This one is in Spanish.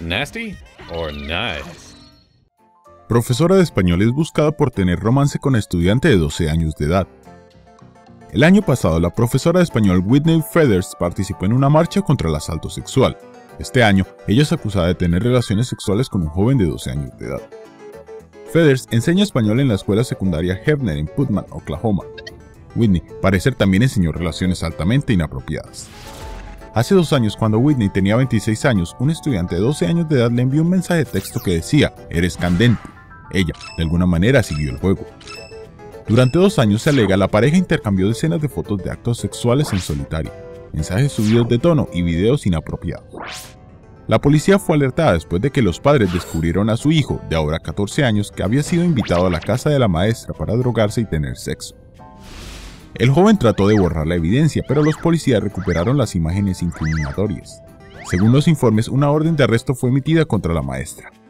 Nasty or nice? Profesora de español es buscada por tener romance con estudiante de 12 años de edad. El año pasado, la profesora de español Whitney Feathers participó en una marcha contra el asalto sexual. Este año, ella es acusada de tener relaciones sexuales con un joven de 12 años de edad. Feathers enseña español en la escuela secundaria Hefner en Putnam, Oklahoma. Whitney parece también enseñó relaciones altamente inapropiadas. Hace 2 años, cuando Whitney tenía 26 años, un estudiante de 12 años de edad le envió un mensaje de texto que decía: "Eres candente". Ella, de alguna manera, siguió el juego. Durante 2 años, se alega, la pareja intercambió decenas de fotos de actos sexuales en solitario, mensajes subidos de tono y videos inapropiados. La policía fue alertada después de que los padres descubrieron a su hijo, de ahora 14 años, que había sido invitado a la casa de la maestra para drogarse y tener sexo. El joven trató de borrar la evidencia, pero los policías recuperaron las imágenes incriminatorias. Según los informes, una orden de arresto fue emitida contra la maestra.